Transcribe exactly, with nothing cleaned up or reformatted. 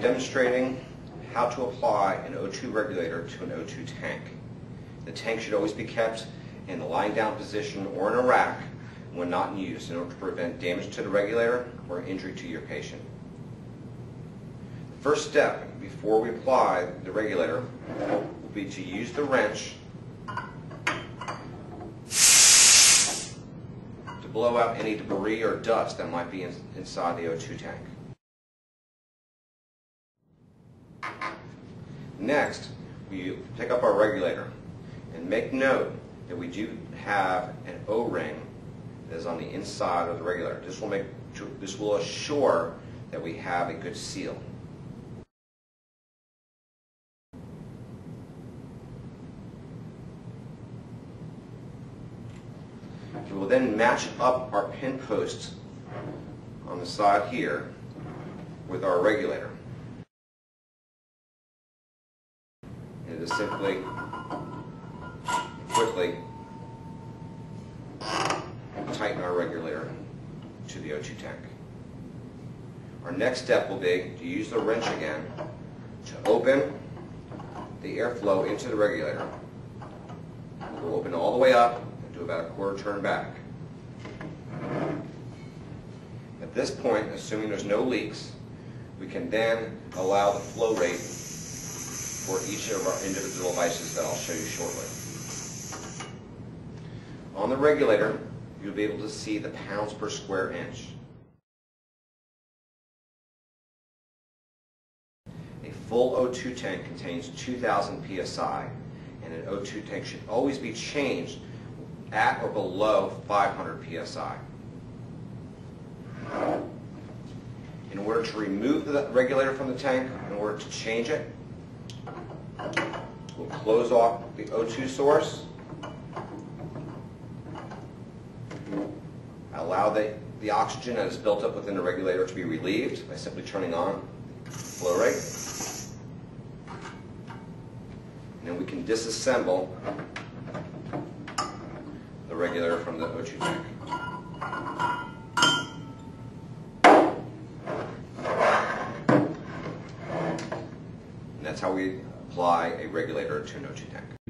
demonstrating how to apply an O two regulator to an O two tank. The tank should always be kept in the lying down position or in a rack when not in use in order to prevent damage to the regulator or injury to your patient. The first step before we apply the regulator will be to use the wrench to blow out any debris or dust that might be in, inside the O two tank. Next, we pick up our regulator and make note that we do have an O-ring that is on the inside of the regulator. This will make this will assure that we have a good seal. We will then match up our pin posts on the side here with our regulator. And just simply, quickly tighten our regulator to the O two tank. Our next step will be to use the wrench again to open the airflow into the regulator. We'll open all the way up and do about a quarter turn back. At this point, assuming there's no leaks, we can then allow the flow rate for each of our individual devices that I'll show you shortly. On the regulator, you'll be able to see the pounds per square inch. A full O two tank contains two thousand P S I, and an O two tank should always be changed at or below five hundred P S I. In order to remove the regulator from the tank, in order to change it, we'll close off the O two source, allow the, the oxygen that is built up within the regulator to be relieved by simply turning on the flow rate. And then we can disassemble the regulator from the O two tank. And that's how we apply a regulator to an O two tank.